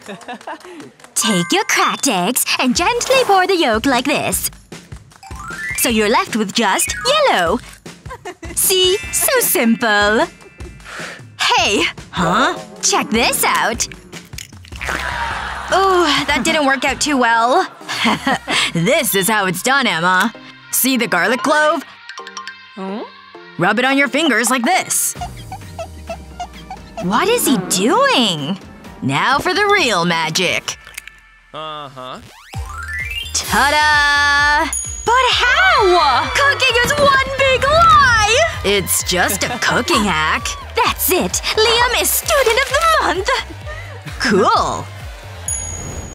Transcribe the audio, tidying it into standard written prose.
Take your cracked eggs and gently pour the yolk like this. So you're left with just yellow. See? So simple. Hey! Huh? Check this out. Oh, that didn't work out too well. This is how it's done, Emma. See the garlic clove? Rub it on your fingers like this. What is he doing? Now for the real magic. Ta-da! But how? Cooking is one big lie! It's just a cooking hack. That's it! Liam is Student of the Month! Cool.